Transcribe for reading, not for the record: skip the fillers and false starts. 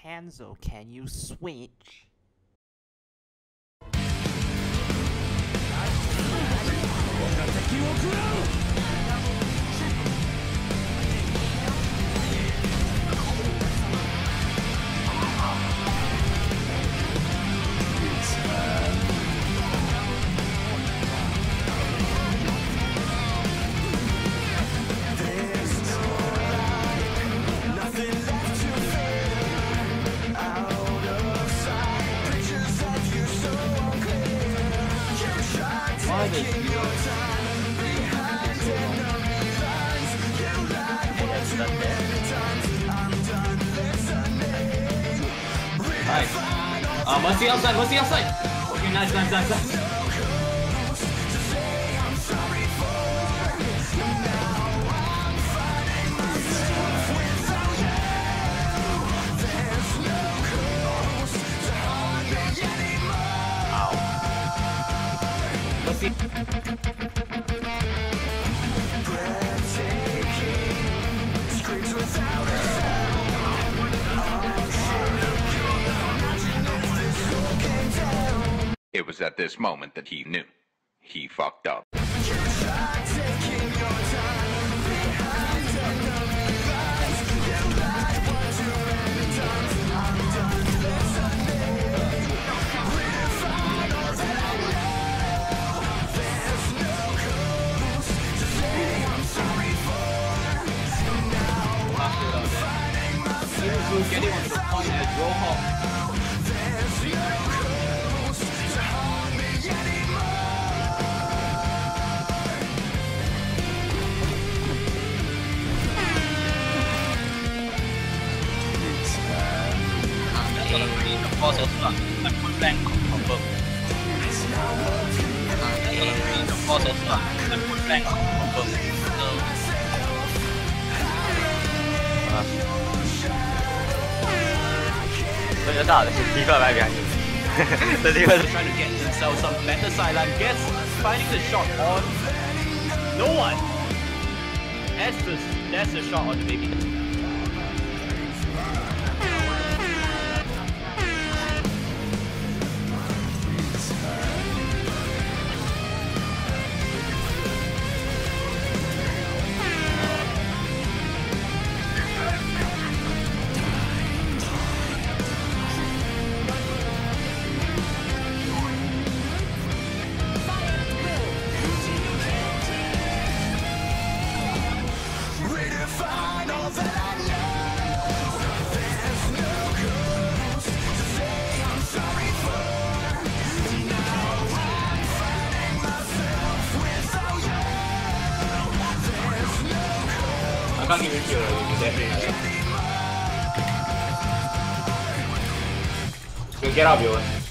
Hanzo, can you switch? Nice. Mercy outside, Mercy outside. Okay, nice. Mercy. It was at this moment that he knew. He fucked up. Getting onto the point at Roadhog. The force also not like point blank confirm. The force also not like point blank confirm. So you're not the Diva right behind you. The Diva is Trying to get himself some better sideline gets, finding the shot on no one. That's the shot on the baby. I can't even kill her, you definitely. Go get up, Yoan.